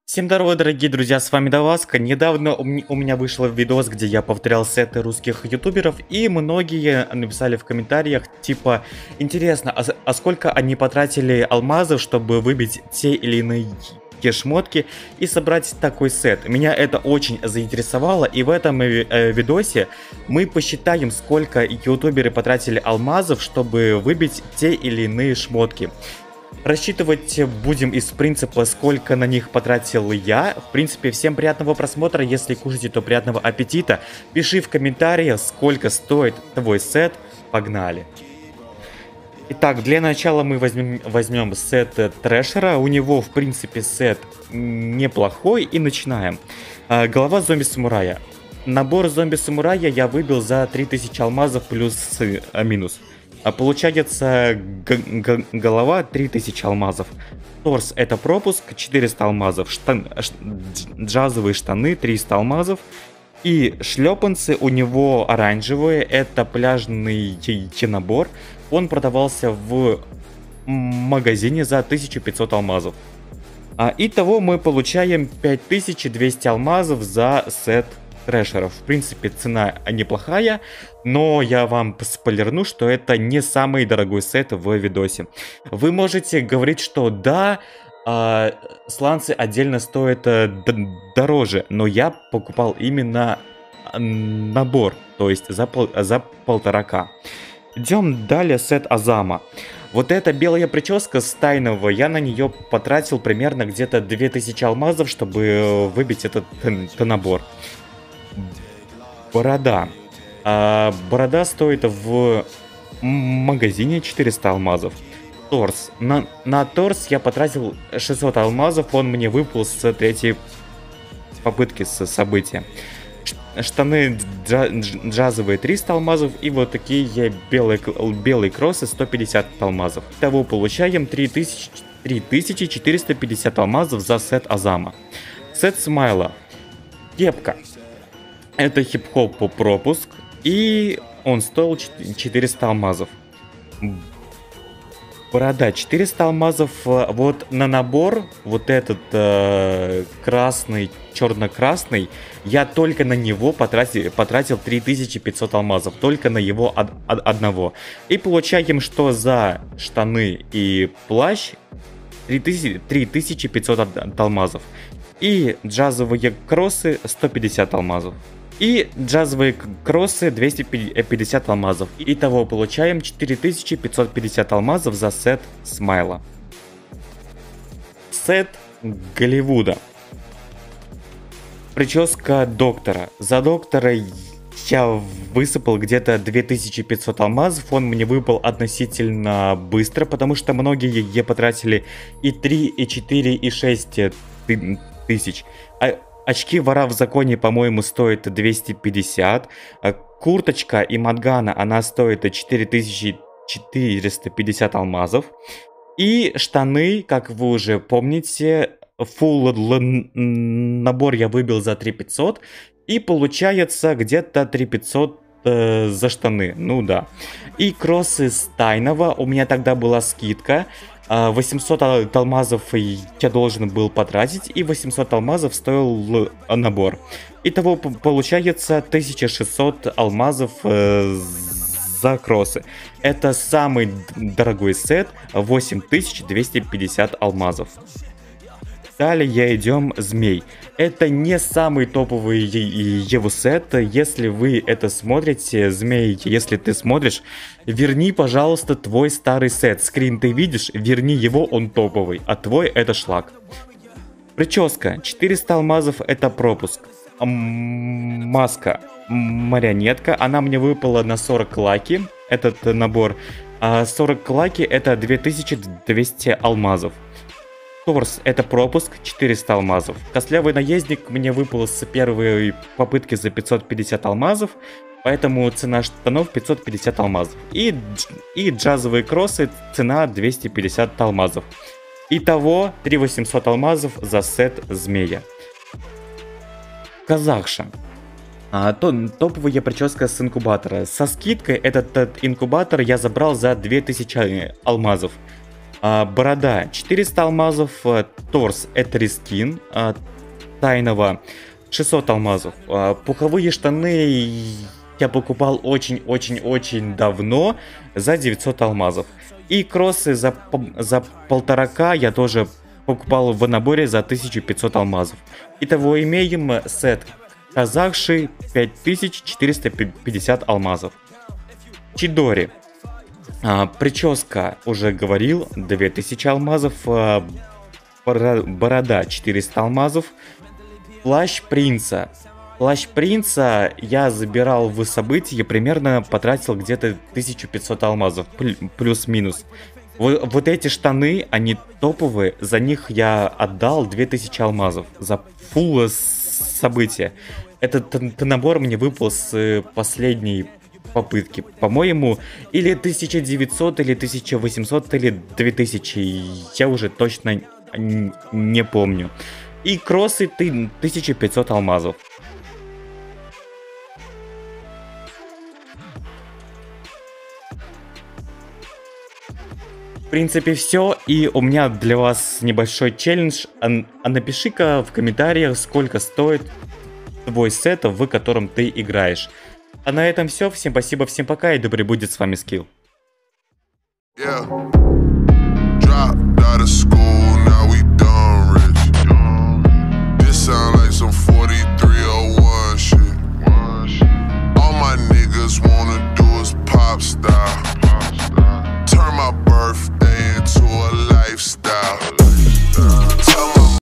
Всем здорово, дорогие друзья, с вами Даваска. Недавно у меня вышел видос, где я повторял сеты русских ютуберов, и многие написали в комментариях, типа, интересно, а сколько они потратили алмазов, чтобы выбить те или иные шмотки и собрать такой сет. Меня это очень заинтересовало, и в этом видосе мы посчитаем, сколько ютуберы потратили алмазов, чтобы выбить те или иные шмотки. Рассчитывать будем из принципа, сколько на них потратил я. В принципе, всем приятного просмотра. Если кушаете, то приятного аппетита. Пиши в комментариях, сколько стоит твой сет. Погнали. Итак, для начала мы возьмем сет Трэшера. У него, в принципе, сет неплохой. И начинаем. Голова зомби-самурая. Набор зомби-самурая я выбил за 3000 алмазов плюс-минус. Получается голова 3000 алмазов. Торс это пропуск 400 алмазов. Джазовые штаны 300 алмазов. И шлепанцы у него оранжевые. Это пляжный набор. Он продавался в магазине за 1500 алмазов. Итого мы получаем 5200 алмазов за сет Трэшеров. В принципе, цена неплохая, но я вам спойлерну, что это не самый дорогой сет в видосе. Вы можете говорить, что да, сланцы отдельно стоят дороже, но я покупал именно набор, то есть за 1,5К. Идем далее, сет Азама. Вот эта белая прическа с тайного, я на нее потратил примерно где-то 2000 алмазов, чтобы выбить этот набор. Борода. Борода стоит в магазине 400 алмазов. Торс. На торс я потратил 600 алмазов, он мне выпал с третьей попытки с события. Штаны джазовые 300 алмазов и вот такие белые кроссы 150 алмазов. Итого получаем 3450 алмазов за сет Азама. Сет Смайла. Кепка. Это хип-хоп пропуск, и он стоил 400 алмазов. Борода 400 алмазов. Вот на набор, вот этот красный, черно-красный, я только на него потратил 3500 алмазов. Только на его одного. И получаем, что за штаны и плащ 3500 алмазов. И джазовые кроссы 150 алмазов. И джазовые кроссы 250 алмазов. Итого получаем 4550 алмазов за сет Смайла. Сет Голливуда. Прическа доктора. За доктора я высыпал где-то 2500 алмазов. Он мне выпал относительно быстро, потому что многие потратили и 3, и 4, и 6 тысяч. Очки вора в законе, по-моему, стоят 250. Курточка и мадгана, она стоит 4450 алмазов. И штаны, как вы уже помните, full набор я выбил за 3500. И получается где-то 3500 за штаны. Ну да. И кроссы с тайного. У меня тогда была скидка. 800 алмазов я должен был потратить, и 800 алмазов стоил набор. Итого получается 1600 алмазов за кроссы. Это самый дорогой сет, 8250 алмазов. Далее идем Змей. Это не самый топовый его сет. Если вы это смотрите, Змей, если ты смотришь, верни, пожалуйста, твой старый сет. Скрин ты видишь, верни его, он топовый, а твой это шлак. Прическа. 400 алмазов это пропуск. Маска. Марионетка. Она мне выпала на 40 лаки, этот набор. 40 лаки это 2200 алмазов. Торс это пропуск 400 алмазов. Костлявый наездник мне выпал с первой попытки за 550 алмазов. Поэтому цена штанов 550 алмазов. И джазовые кроссы цена 250 алмазов. Итого 3800 алмазов за сет Змея. Казахша. Топовая прическа с инкубатора. Со скидкой этот инкубатор я забрал за 2000 алмазов. Борода 400 алмазов, торс это рескин тайного 600 алмазов. Пуховые штаны я покупал очень-очень-очень давно за 900 алмазов. И кроссы за 1,5К я тоже покупал в наборе за 1500 алмазов. Итого имеем сет казахши 5450 алмазов. Чидори. Прическа, уже говорил, 2000 алмазов. Борода 400 алмазов. Плащ принца. Плащ принца я забирал в событии, примерно потратил где-то 1500 алмазов, плюс-минус. Вот эти штаны, они топовые, за них я отдал 2000 алмазов, за фулл события. Этот набор мне выпал с последней попытки, по-моему, или 1900, или 1800, или 2000, я уже точно не помню. И кроссы 1500 алмазов. В принципе, все. И у меня для вас небольшой челлендж. Напиши-ка в комментариях, сколько стоит твой сет, в котором ты играешь. А на этом все. Всем спасибо, всем пока, и да пребудет с вами Скилл. Dropped out of school, now we done rich. This sound like some